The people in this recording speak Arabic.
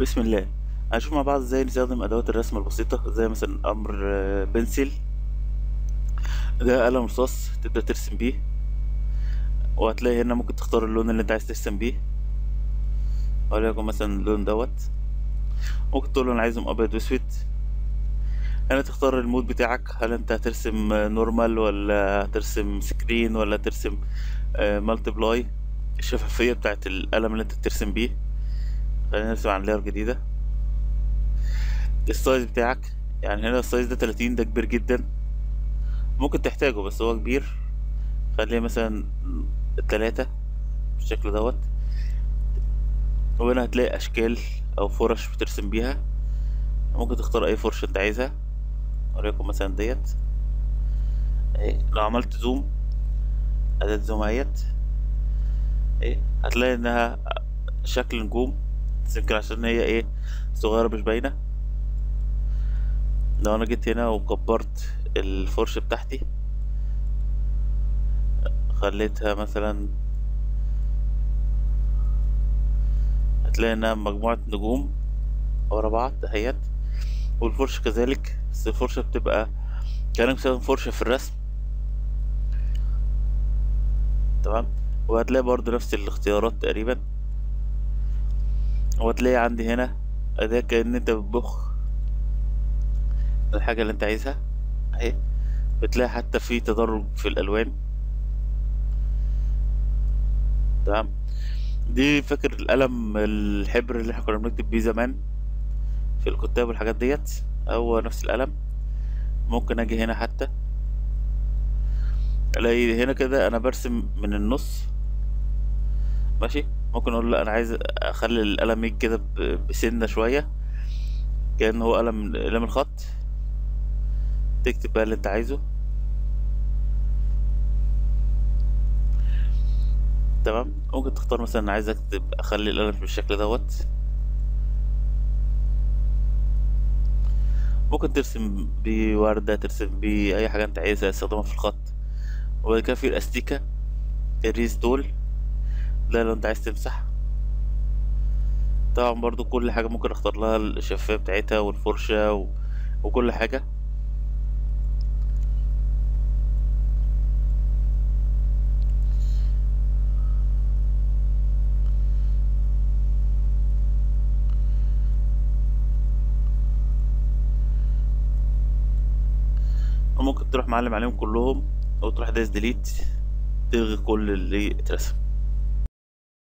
بسم الله. هنشوف مع بعض ازاي نستخدم ادوات الرسم البسيطة زي مثلا امر بنسل. ده قلم رصاص تبدأ ترسم بيه، وهتلاقي هنا ممكن تختار اللون اللي انت عايز ترسم بيه، وليكن مثلا اللون دوت. ممكن تقول له انا عايزهم ابيض واسود. هنا تختار المود بتاعك، هل انت هترسم نورمال ولا هترسم سكرين ولا ترسم مالتيبلاي. الشفافية بتاعت القلم اللي انت بترسم بيه، خلينا نرسم عن لاير جديدة. السايز بتاعك، يعني هنا السايز ده 30، ده كبير جدا، ممكن تحتاجه بس هو كبير. خليه مثلا 3 بالشكل دوت. وهنا هتلاقي أشكال أو فرش بترسم بيها، ممكن تختار أي فرشة أنت عايزها، وليكن مثلا ديت أهي. لو عملت زوم، أداة زوم اهيت أهي، هتلاقي إنها شكل نجوم، بس يمكن عشان هي صغيرة مش باينة. لو أنا جيت هنا وكبرت الفرشة بتاعتي، خليتها مثلا، هتلاقي إنها مجموعة نجوم ورا بعض اهيت. والفرشة كذلك، بس الفرشة بتبقى كأنك بتستخدم فرشة في الرسم. تمام. وهتلاقي برضو نفس الاختيارات تقريبا. وهتلاقي عندي هنا أداة كأن انت بتبخ الحاجة اللي انت عايزها اهي. بتلاقي حتى في تدرج في الألوان. تمام. دي فاكر القلم الحبر اللي احنا كنا بنكتب بيه زمان في الكتاب والحاجات ديت، هو نفس القلم. ممكن اجي هنا حتى الاقي هنا كده انا برسم من النص، ماشي. ممكن اقول لا انا عايز اخلي القلم يجي كده بسنة شوية، كأنه هو قلم الخط. تكتب بقى اللي انت عايزه. تمام. ممكن تختار مثلا انا عايز اكتب، اخلي القلم بالشكل دوت. ممكن ترسم بيه وردة، ترسم بيه اي حاجة انت عايزها تستخدمها في الخط. وبعد كده في الاستيكة، الريز تول، ده لو انت عايز تمسح. طبعا برضو كل حاجة ممكن اختار لها الشفافية بتاعتها والفرشة وكل حاجة. وممكن تروح معلم عليهم كلهم، او تروح دايس ديليت، تلغي كل اللي اترسم.